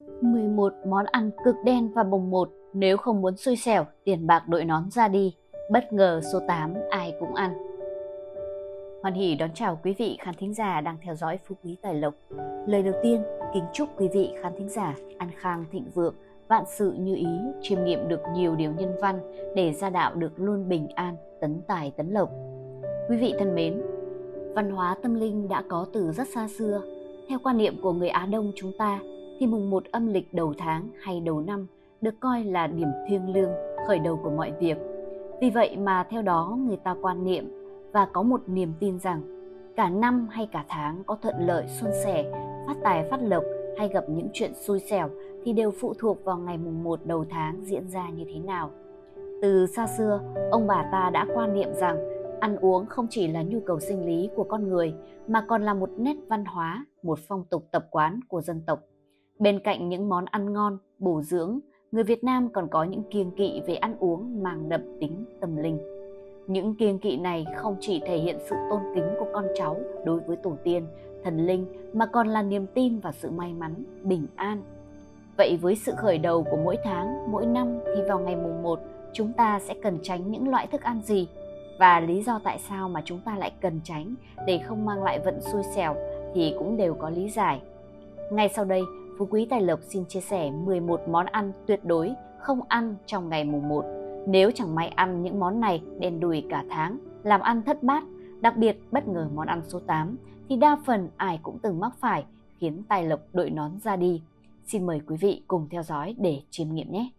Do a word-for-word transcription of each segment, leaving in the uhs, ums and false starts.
mười một món ăn cực đen và bồng bột, nếu không muốn xui xẻo, tiền bạc đội nón ra đi. Bất ngờ số tám ai cũng ăn. Hoan hỉ đón chào quý vị khán thính giả đang theo dõi Phú Quý Tài Lộc. Lời đầu tiên, kính chúc quý vị khán thính giả an khang thịnh vượng, vạn sự như ý, chiêm nghiệm được nhiều điều nhân văn để gia đạo được luôn bình an, tấn tài tấn lộc. Quý vị thân mến, văn hóa tâm linh đã có từ rất xa xưa. Theo quan niệm của người Á Đông chúng ta, thì mùng một âm lịch đầu tháng hay đầu năm được coi là điểm thiêng liêng, khởi đầu của mọi việc. Vì vậy mà theo đó người ta quan niệm và có một niềm tin rằng cả năm hay cả tháng có thuận lợi suôn sẻ, phát tài phát lộc hay gặp những chuyện xui xẻo thì đều phụ thuộc vào ngày mùng một đầu tháng diễn ra như thế nào. Từ xa xưa, ông bà ta đã quan niệm rằng ăn uống không chỉ là nhu cầu sinh lý của con người mà còn là một nét văn hóa, một phong tục tập quán của dân tộc. Bên cạnh những món ăn ngon, bổ dưỡng, người Việt Nam còn có những kiêng kỵ về ăn uống mang đậm tính tâm linh. Những kiêng kỵ này không chỉ thể hiện sự tôn kính của con cháu đối với tổ tiên, thần linh mà còn là niềm tin và sự may mắn, bình an. Vậy với sự khởi đầu của mỗi tháng, mỗi năm thì vào ngày mùng một chúng ta sẽ cần tránh những loại thức ăn gì? Và lý do tại sao mà chúng ta lại cần tránh để không mang lại vận xui xẻo thì cũng đều có lý giải. Ngay sau đây, Phú Quý Tài Lộc xin chia sẻ mười một món ăn tuyệt đối không ăn trong ngày mùng một. Nếu chẳng may ăn những món này đen đủi cả tháng, làm ăn thất bát, đặc biệt bất ngờ món ăn số tám thì đa phần ai cũng từng mắc phải, khiến tài lộc đội nón ra đi. Xin mời quý vị cùng theo dõi để chiêm nghiệm nhé.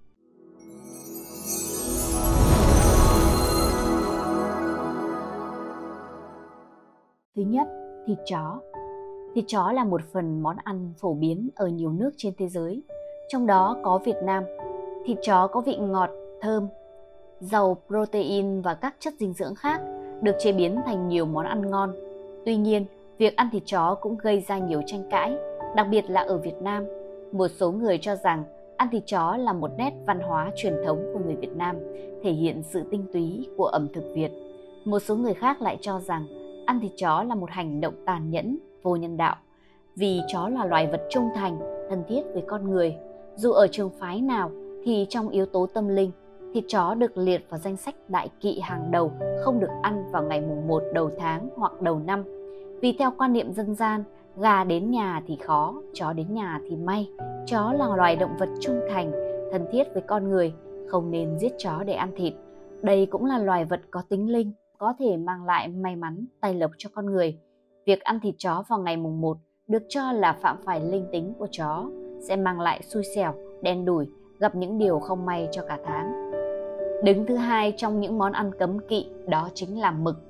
Thứ nhất, thịt chó. Thịt chó là một phần món ăn phổ biến ở nhiều nước trên thế giới, trong đó có Việt Nam. Thịt chó có vị ngọt, thơm, giàu protein và các chất dinh dưỡng khác, được chế biến thành nhiều món ăn ngon. Tuy nhiên, việc ăn thịt chó cũng gây ra nhiều tranh cãi, đặc biệt là ở Việt Nam. Một số người cho rằng ăn thịt chó là một nét văn hóa truyền thống của người Việt Nam, thể hiện sự tinh túy của ẩm thực Việt. Một số người khác lại cho rằng ăn thịt chó là một hành động tàn nhẫn, vô nhân đạo, vì chó là loài vật trung thành, thân thiết với con người. Dù ở trường phái nào thì trong yếu tố tâm linh, thịt chó được liệt vào danh sách đại kỵ hàng đầu không được ăn vào ngày mùng một đầu tháng hoặc đầu năm. Vì theo quan niệm dân gian, gà đến nhà thì khó, chó đến nhà thì may. Chó là loài động vật trung thành, thân thiết với con người, không nên giết chó để ăn thịt. Đây cũng là loài vật có tính linh, có thể mang lại may mắn, tài lộc cho con người. Việc ăn thịt chó vào ngày mùng một được cho là phạm phải linh tính của chó, sẽ mang lại xui xẻo, đen đủi, gặp những điều không may cho cả tháng. Đứng thứ hai trong những món ăn cấm kỵ đó chính là mực.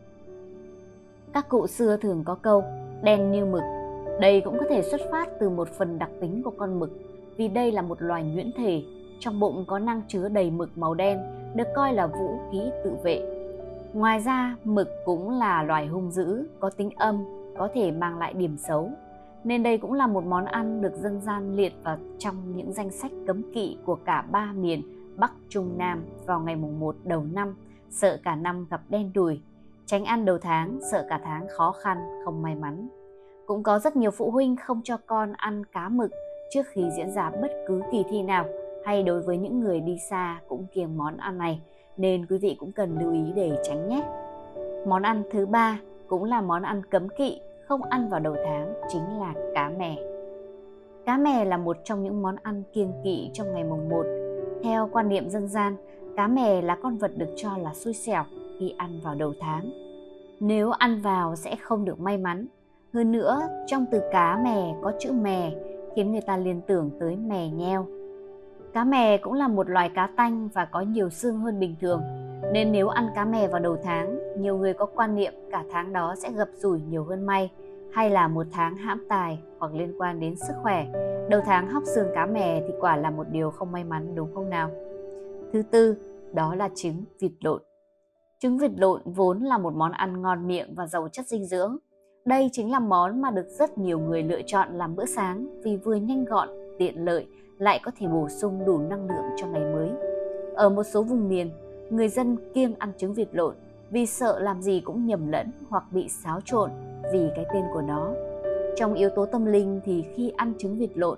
Các cụ xưa thường có câu đen như mực. Đây cũng có thể xuất phát từ một phần đặc tính của con mực, vì đây là một loài nhuyễn thể, trong bụng có năng chứa đầy mực màu đen, được coi là vũ khí tự vệ. Ngoài ra, mực cũng là loài hung dữ, có tính âm, có thể mang lại điểm xấu. Nên đây cũng là một món ăn được dân gian liệt vào trong những danh sách cấm kỵ của cả ba miền Bắc, Trung, Nam vào ngày mùng một đầu năm, sợ cả năm gặp đen đủi. Tránh ăn đầu tháng, sợ cả tháng khó khăn, không may mắn. Cũng có rất nhiều phụ huynh không cho con ăn cá mực trước khi diễn ra bất cứ kỳ thi nào, hay đối với những người đi xa cũng kiêng món ăn này, nên quý vị cũng cần lưu ý để tránh nhé. Món ăn thứ ba cũng là món ăn cấm kỵ không ăn vào đầu tháng, chính là cá mè. Cá mè là một trong những món ăn kiêng kỵ trong ngày mùng một. Theo quan niệm dân gian, cá mè là con vật được cho là xui xẻo khi ăn vào đầu tháng. Nếu ăn vào sẽ không được may mắn. Hơn nữa, trong từ cá mè có chữ mè khiến người ta liên tưởng tới mè nheo. Cá mè cũng là một loài cá tanh và có nhiều xương hơn bình thường, nên nếu ăn cá mè vào đầu tháng, nhiều người có quan niệm cả tháng đó sẽ gặp rủi nhiều hơn may, hay là một tháng hãm tài hoặc liên quan đến sức khỏe. Đầu tháng hóc xương cá mè thì quả là một điều không may mắn, đúng không nào? Thứ tư, đó là trứng vịt lộn. Trứng vịt lộn vốn là một món ăn ngon miệng và giàu chất dinh dưỡng. Đây chính là món mà được rất nhiều người lựa chọn làm bữa sáng vì vừa nhanh gọn, tiện lợi, lại có thể bổ sung đủ năng lượng cho ngày mới. Ở một số vùng miền, người dân kiêng ăn trứng vịt lộn vì sợ làm gì cũng nhầm lẫn hoặc bị xáo trộn vì cái tên của nó. Trong yếu tố tâm linh thì khi ăn trứng vịt lộn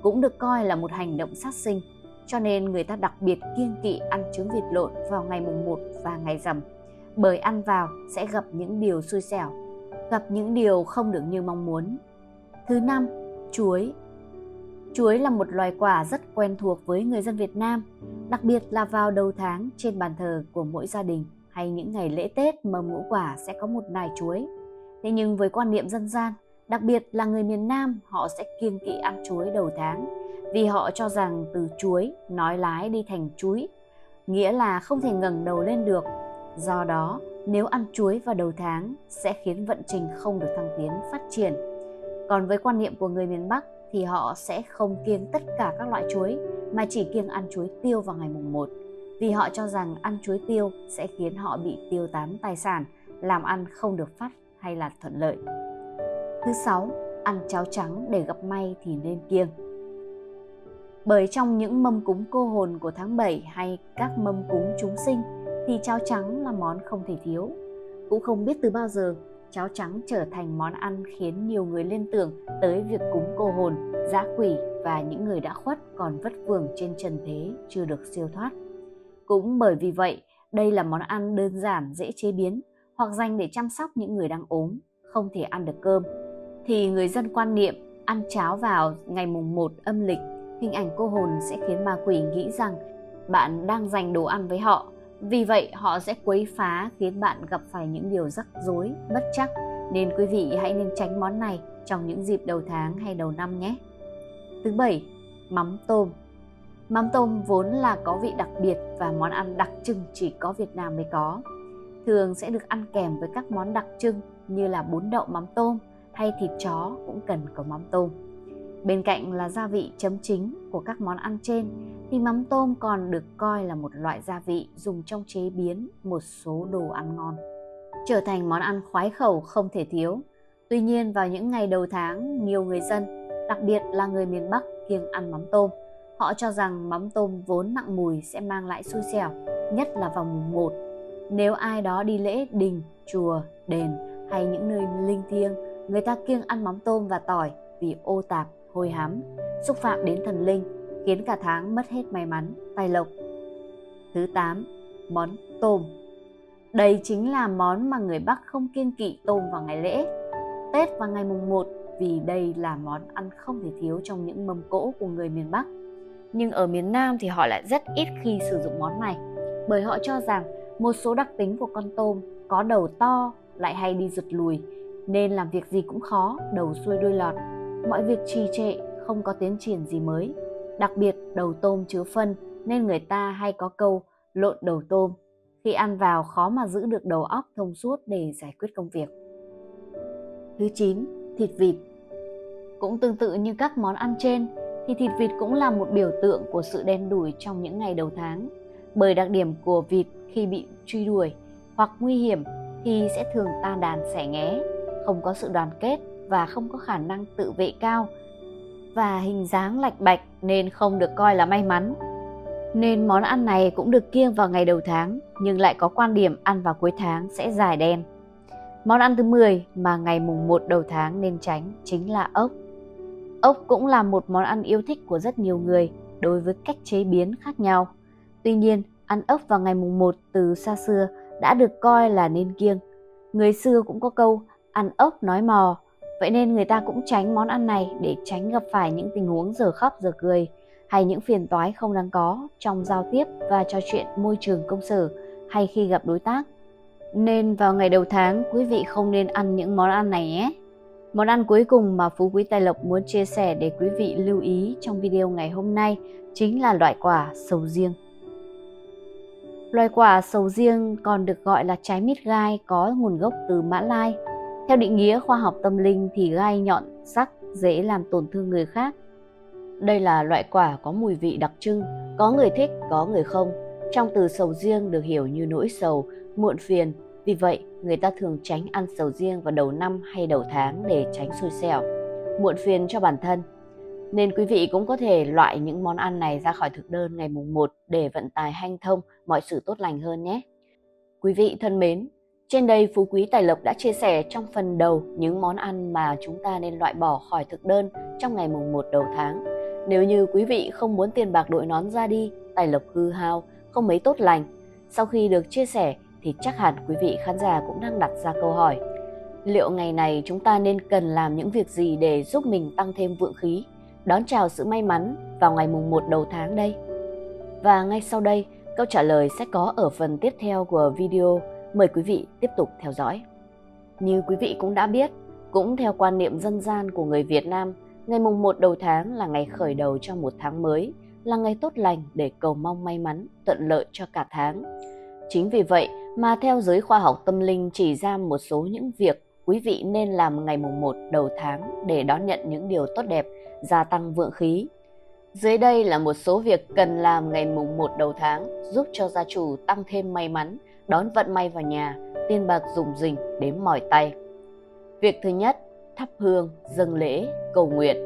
cũng được coi là một hành động sát sinh, cho nên người ta đặc biệt kiêng kỵ ăn trứng vịt lộn vào ngày mùng một và ngày rằm, bởi ăn vào sẽ gặp những điều xui xẻo, gặp những điều không được như mong muốn. Thứ năm, chuối. Chuối là một loài quả rất quen thuộc với người dân Việt Nam, đặc biệt là vào đầu tháng trên bàn thờ của mỗi gia đình hay những ngày lễ Tết, mâm ngũ quả sẽ có một nải chuối. Thế nhưng với quan niệm dân gian, đặc biệt là người miền Nam, họ sẽ kiêng kỵ ăn chuối đầu tháng, vì họ cho rằng từ chuối nói lái đi thành chúi, nghĩa là không thể ngẩng đầu lên được. Do đó, nếu ăn chuối vào đầu tháng sẽ khiến vận trình không được thăng tiến phát triển. Còn với quan niệm của người miền Bắc thì họ sẽ không kiêng tất cả các loại chuối, mà chỉ kiêng ăn chuối tiêu vào ngày mùng một, vì họ cho rằng ăn chuối tiêu sẽ khiến họ bị tiêu tán tài sản, làm ăn không được phát hay là thuận lợi. Thứ sáu, ăn cháo trắng để gặp may thì nên kiêng. Bởi trong những mâm cúng cô hồn của tháng bảy hay các mâm cúng chúng sinh thì cháo trắng là món không thể thiếu. Cũng không biết từ bao giờ, cháo trắng trở thành món ăn khiến nhiều người liên tưởng tới việc cúng cô hồn, dã quỷ và những người đã khuất còn vất vưởng trên trần thế chưa được siêu thoát. Cũng bởi vì vậy, đây là món ăn đơn giản, dễ chế biến hoặc dành để chăm sóc những người đang ốm, không thể ăn được cơm, thì người dân quan niệm ăn cháo vào ngày mùng một âm lịch, hình ảnh cô hồn sẽ khiến ma quỷ nghĩ rằng bạn đang dành đồ ăn với họ. Vì vậy họ sẽ quấy phá, khiến bạn gặp phải những điều rắc rối, bất trắc. Nên quý vị hãy nên tránh món này trong những dịp đầu tháng hay đầu năm nhé. Thứ bảy, mắm tôm. Mắm tôm vốn là có vị đặc biệt và món ăn đặc trưng chỉ có Việt Nam mới có. Thường sẽ được ăn kèm với các món đặc trưng như là bún đậu mắm tôm hay thịt chó cũng cần có mắm tôm. Bên cạnh là gia vị chấm chính của các món ăn trên, thì mắm tôm còn được coi là một loại gia vị dùng trong chế biến một số đồ ăn ngon, trở thành món ăn khoái khẩu không thể thiếu. Tuy nhiên vào những ngày đầu tháng, nhiều người dân, đặc biệt là người miền Bắc, kiêng ăn mắm tôm. Họ cho rằng mắm tôm vốn nặng mùi sẽ mang lại xui xẻo, nhất là vào mùng một. Nếu ai đó đi lễ đình, chùa, đền hay những nơi linh thiêng, người ta kiêng ăn mắm tôm và tỏi vì ô tạp, hôi hám, xúc phạm đến thần linh, khiến cả tháng mất hết may mắn, tài lộc. Thứ tám, món tôm. Đây chính là món mà người Bắc không kiêng kỵ tôm vào ngày lễ Tết và ngày mùng một, vì đây là món ăn không thể thiếu trong những mâm cỗ của người miền Bắc. Nhưng ở miền Nam thì họ lại rất ít khi sử dụng món này, bởi họ cho rằng một số đặc tính của con tôm có đầu to, lại hay đi rụt lùi, nên làm việc gì cũng khó, đầu xuôi đuôi lọt, mọi việc trì trệ, không có tiến triển gì mới. Đặc biệt đầu tôm chứa phân, nên người ta hay có câu lộn đầu tôm. Khi ăn vào khó mà giữ được đầu óc thông suốt để giải quyết công việc. Thứ chín, thịt vịt. Cũng tương tự như các món ăn trên, thì thịt vịt cũng là một biểu tượng của sự đen đủi trong những ngày đầu tháng. Bởi đặc điểm của vịt khi bị truy đuổi hoặc nguy hiểm thì sẽ thường tan đàn xẻ nghé, không có sự đoàn kết và không có khả năng tự vệ cao, và hình dáng lạch bạch nên không được coi là may mắn. Nên món ăn này cũng được kiêng vào ngày đầu tháng, nhưng lại có quan điểm ăn vào cuối tháng sẽ dài đen. Món ăn thứ mười mà ngày mùng một đầu tháng nên tránh chính là ốc. Ốc cũng là một món ăn yêu thích của rất nhiều người đối với cách chế biến khác nhau. Tuy nhiên, ăn ốc vào ngày mùng một từ xa xưa đã được coi là nên kiêng. Người xưa cũng có câu ăn ốc nói mò, vậy nên người ta cũng tránh món ăn này để tránh gặp phải những tình huống giờ khóc giờ cười hay những phiền toái không đáng có trong giao tiếp và trò chuyện môi trường công sở hay khi gặp đối tác. Nên vào ngày đầu tháng, quý vị không nên ăn những món ăn này nhé. Món ăn cuối cùng mà Phú Quý Tài Lộc muốn chia sẻ để quý vị lưu ý trong video ngày hôm nay chính là loại quả sầu riêng. Loài quả sầu riêng còn được gọi là trái mít gai có nguồn gốc từ Mã Lai. Theo định nghĩa khoa học tâm linh thì gai nhọn, sắc, dễ làm tổn thương người khác. Đây là loại quả có mùi vị đặc trưng, có người thích, có người không. Trong từ sầu riêng được hiểu như nỗi sầu, muộn phiền. Vì vậy, người ta thường tránh ăn sầu riêng vào đầu năm hay đầu tháng để tránh xui xẻo, muộn phiền cho bản thân. Nên quý vị cũng có thể loại những món ăn này ra khỏi thực đơn ngày mùng một để vận tài hanh thông, mọi sự tốt lành hơn nhé. Quý vị thân mến, trên đây Phú Quý Tài Lộc đã chia sẻ trong phần đầu những món ăn mà chúng ta nên loại bỏ khỏi thực đơn trong ngày mùng một đầu tháng. Nếu như quý vị không muốn tiền bạc đội nón ra đi, tài lộc hư hao, không mấy tốt lành, sau khi được chia sẻ thì chắc hẳn quý vị khán giả cũng đang đặt ra câu hỏi: liệu ngày này chúng ta nên cần làm những việc gì để giúp mình tăng thêm vượng khí, đón chào sự may mắn vào ngày mùng một đầu tháng đây? Và ngay sau đây, câu trả lời sẽ có ở phần tiếp theo của video. Mời quý vị tiếp tục theo dõi. Như quý vị cũng đã biết, cũng theo quan niệm dân gian của người Việt Nam, ngày mùng một đầu tháng là ngày khởi đầu cho một tháng mới, là ngày tốt lành để cầu mong may mắn, thuận lợi cho cả tháng. Chính vì vậy mà theo giới khoa học tâm linh chỉ ra một số những việc quý vị nên làm ngày mùng một đầu tháng để đón nhận những điều tốt đẹp, gia tăng vượng khí. Dưới đây là một số việc cần làm ngày mùng một đầu tháng giúp cho gia chủ tăng thêm may mắn, đón vận may vào nhà, tiền bạc rủng rỉnh đếm mỏi tay. Việc thứ nhất, thắp hương, dâng lễ, cầu nguyện.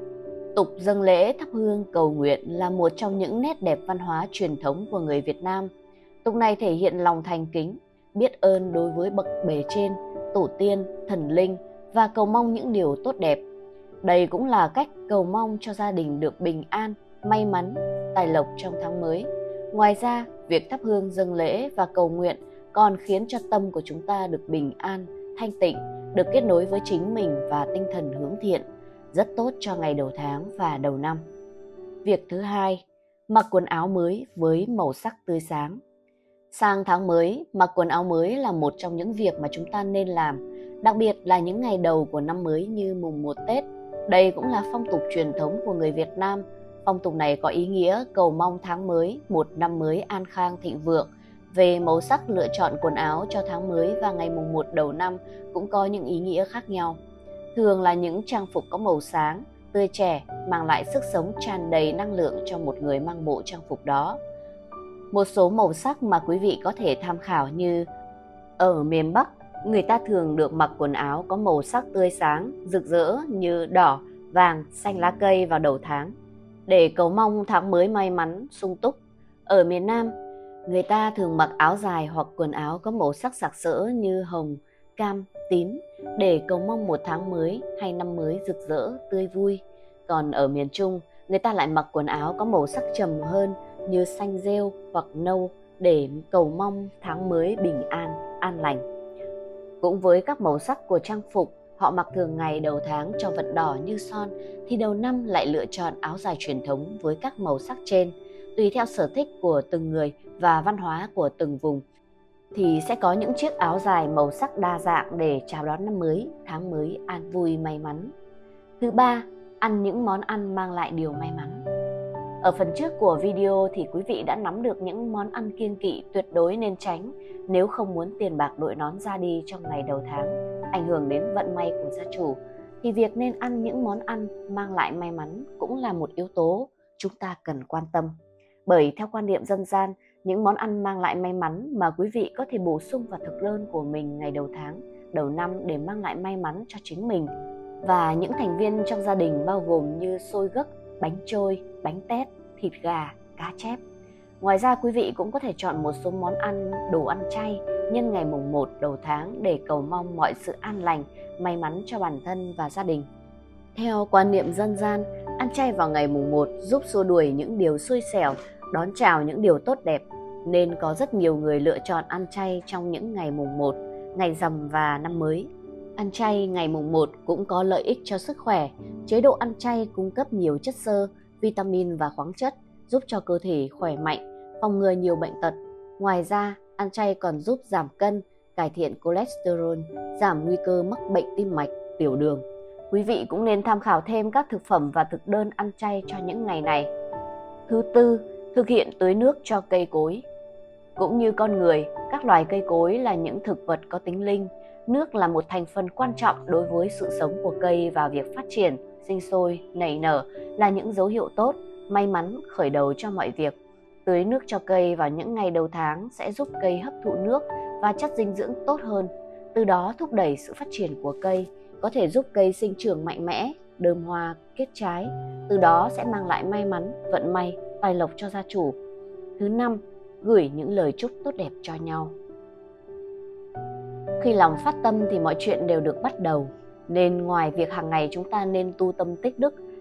Tục dâng lễ, thắp hương, cầu nguyện là một trong những nét đẹp văn hóa truyền thống của người Việt Nam. Tục này thể hiện lòng thành kính, biết ơn đối với bậc bề trên, tổ tiên, thần linh và cầu mong những điều tốt đẹp. Đây cũng là cách cầu mong cho gia đình được bình an, may mắn, tài lộc trong tháng mới. Ngoài ra, việc thắp hương dâng lễ và cầu nguyện còn khiến cho tâm của chúng ta được bình an, thanh tịnh, được kết nối với chính mình và tinh thần hướng thiện, rất tốt cho ngày đầu tháng và đầu năm. Việc thứ hai, mặc quần áo mới với màu sắc tươi sáng. Sang tháng mới, mặc quần áo mới là một trong những việc mà chúng ta nên làm, đặc biệt là những ngày đầu của năm mới như mùng một Tết. Đây cũng là phong tục truyền thống của người Việt Nam. Phong tục này có ý nghĩa cầu mong tháng mới, một năm mới an khang thịnh vượng. Về màu sắc lựa chọn quần áo cho tháng mới và ngày mùng một đầu năm cũng có những ý nghĩa khác nhau. Thường là những trang phục có màu sáng, tươi trẻ, mang lại sức sống tràn đầy năng lượng cho một người mang bộ trang phục đó. Một số màu sắc mà quý vị có thể tham khảo như: ở miền Bắc, người ta thường được mặc quần áo có màu sắc tươi sáng, rực rỡ như đỏ, vàng, xanh lá cây vào đầu tháng, để cầu mong tháng mới may mắn, sung túc. Ở miền Nam, người ta thường mặc áo dài hoặc quần áo có màu sắc sặc sỡ như hồng, cam, tím, để cầu mong một tháng mới hay năm mới rực rỡ, tươi vui. Còn ở miền Trung, người ta lại mặc quần áo có màu sắc trầm hơn như xanh rêu hoặc nâu để cầu mong tháng mới bình an, an lành. Cũng với các màu sắc của trang phục họ mặc thường ngày đầu tháng cho vận đỏ như son, thì đầu năm lại lựa chọn áo dài truyền thống với các màu sắc trên. Tùy theo sở thích của từng người và văn hóa của từng vùng thì sẽ có những chiếc áo dài màu sắc đa dạng để chào đón năm mới, tháng mới an vui may mắn. Thứ ba, ăn những món ăn mang lại điều may mắn. Ở phần trước của video thì quý vị đã nắm được những món ăn kiêng kỵ tuyệt đối nên tránh nếu không muốn tiền bạc đội nón ra đi trong ngày đầu tháng, ảnh hưởng đến vận may của gia chủ. Thì việc nên ăn những món ăn mang lại may mắn cũng là một yếu tố chúng ta cần quan tâm. Bởi theo quan niệm dân gian, những món ăn mang lại may mắn mà quý vị có thể bổ sung vào thực đơn của mình ngày đầu tháng, đầu năm để mang lại may mắn cho chính mình và những thành viên trong gia đình, bao gồm như xôi gấc, bánh trôi, bánh tét, thịt gà, cá chép. Ngoài ra quý vị cũng có thể chọn một số món ăn, đồ ăn chay nhân ngày mùng một đầu tháng để cầu mong mọi sự an lành, may mắn cho bản thân và gia đình. Theo quan niệm dân gian, ăn chay vào ngày mùng một giúp xua đuổi những điều xui xẻo, đón chào những điều tốt đẹp, nên có rất nhiều người lựa chọn ăn chay trong những ngày mùng một, ngày rằm và năm mới. Ăn chay ngày mùng một cũng có lợi ích cho sức khỏe. Chế độ ăn chay cung cấp nhiều chất xơ, vitamin và khoáng chất, giúp cho cơ thể khỏe mạnh, phòng ngừa nhiều bệnh tật. Ngoài ra, ăn chay còn giúp giảm cân, cải thiện cholesterol, giảm nguy cơ mắc bệnh tim mạch, tiểu đường. Quý vị cũng nên tham khảo thêm các thực phẩm và thực đơn ăn chay cho những ngày này. Thứ tư, thực hiện tưới nước cho cây cối. Cũng như con người, các loài cây cối là những thực vật có tính linh. Nước là một thành phần quan trọng đối với sự sống của cây và việc phát triển, sinh sôi, nảy nở là những dấu hiệu tốt, may mắn khởi đầu cho mọi việc. Tưới nước cho cây vào những ngày đầu tháng sẽ giúp cây hấp thụ nước và chất dinh dưỡng tốt hơn, từ đó thúc đẩy sự phát triển của cây, có thể giúp cây sinh trưởng mạnh mẽ, đơm hoa, kết trái, từ đó sẽ mang lại may mắn, vận may, tài lộc cho gia chủ. Thứ năm, gửi những lời chúc tốt đẹp cho nhau. Khi lòng phát tâm thì mọi chuyện đều được bắt đầu, nên ngoài việc hàng ngày chúng ta nên tu tâm tích đức,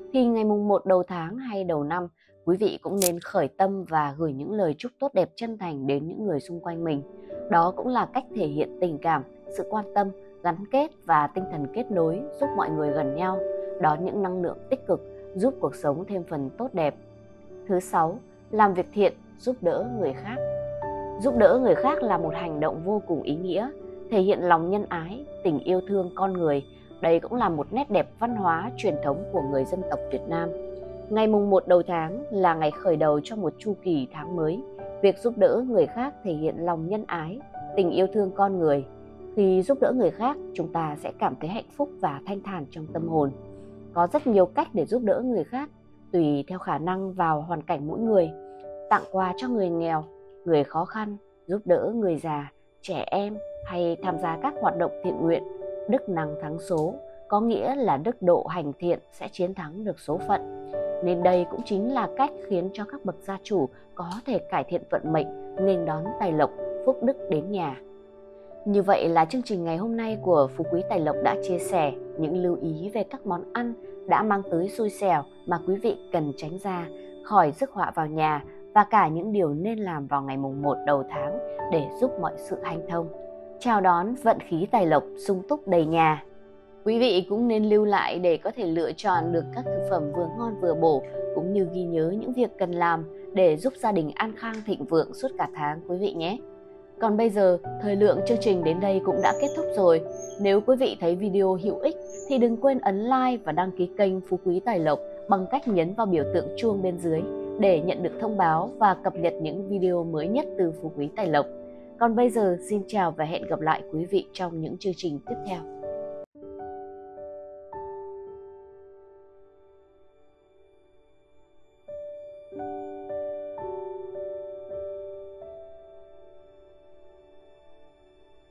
thì ngày mùng một đầu tháng hay đầu năm, quý vị cũng nên khởi tâm và gửi những lời chúc tốt đẹp chân thành đến những người xung quanh mình. Đó cũng là cách thể hiện tình cảm, sự quan tâm, gắn kết và tinh thần kết nối, giúp mọi người gần nhau, đón những năng lượng tích cực, giúp cuộc sống thêm phần tốt đẹp. Thứ sáu, làm việc thiện, giúp đỡ người khác. Giúp đỡ người khác là một hành động vô cùng ý nghĩa, thể hiện lòng nhân ái, tình yêu thương con người. Đây cũng là một nét đẹp văn hóa truyền thống của người dân tộc Việt Nam. Ngày mùng một đầu tháng là ngày khởi đầu cho một chu kỳ tháng mới. Việc giúp đỡ người khác thể hiện lòng nhân ái, tình yêu thương con người. Khi giúp đỡ người khác, chúng ta sẽ cảm thấy hạnh phúc và thanh thản trong tâm hồn. Có rất nhiều cách để giúp đỡ người khác, tùy theo khả năng vào hoàn cảnh mỗi người. Tặng quà cho người nghèo, người khó khăn, giúp đỡ người già, trẻ em hay tham gia các hoạt động thiện nguyện. Đức năng thắng số, có nghĩa là đức độ hành thiện sẽ chiến thắng được số phận. Nên đây cũng chính là cách khiến cho các bậc gia chủ có thể cải thiện vận mệnh, nghênh đón tài lộc, phúc đức đến nhà. Như vậy là chương trình ngày hôm nay của Phú Quý Tài Lộc đã chia sẻ những lưu ý về các món ăn đã mang tới xui xẻo mà quý vị cần tránh ra khỏi rước họa vào nhà, và cả những điều nên làm vào ngày mùng một đầu tháng để giúp mọi sự hanh thông, chào đón vận khí tài lộc sung túc đầy nhà. Quý vị cũng nên lưu lại để có thể lựa chọn được các thực phẩm vừa ngon vừa bổ, cũng như ghi nhớ những việc cần làm để giúp gia đình an khang thịnh vượng suốt cả tháng quý vị nhé. Còn bây giờ, thời lượng chương trình đến đây cũng đã kết thúc rồi. Nếu quý vị thấy video hữu ích thì đừng quên ấn like và đăng ký kênh Phú Quý Tài Lộc bằng cách nhấn vào biểu tượng chuông bên dưới để nhận được thông báo và cập nhật những video mới nhất từ Phú Quý Tài Lộc. Còn bây giờ, xin chào và hẹn gặp lại quý vị trong những chương trình tiếp theo.